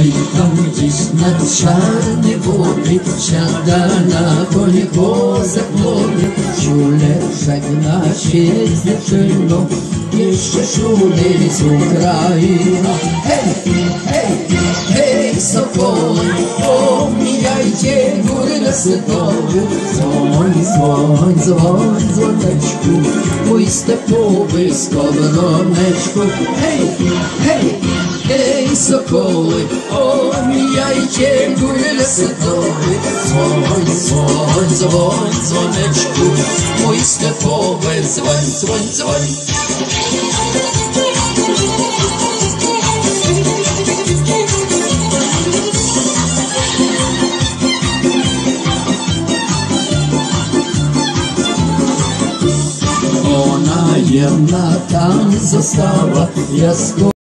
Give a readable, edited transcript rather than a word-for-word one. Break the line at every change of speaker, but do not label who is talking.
tam gdzieś nad czarne wody siada na konie kozak młody. Ciule żegna się z dziewczyną, jeszcze szumy z Ukrainy. Hej, hej, hej, sokoły, omijajcie góry lesytowe. Dzwoń, dzwoń, dzwoń, dzwoneczku, mój stepowy skowroneczku. Hej, hej, hej, sokoły, omijajcie góry lesytowe. Dzwoń, dzwoń, dzwoń, dzwoneczku, mój stepowy, dzwoń, dzwoń, dzwoń. Ona jedna tam została, ja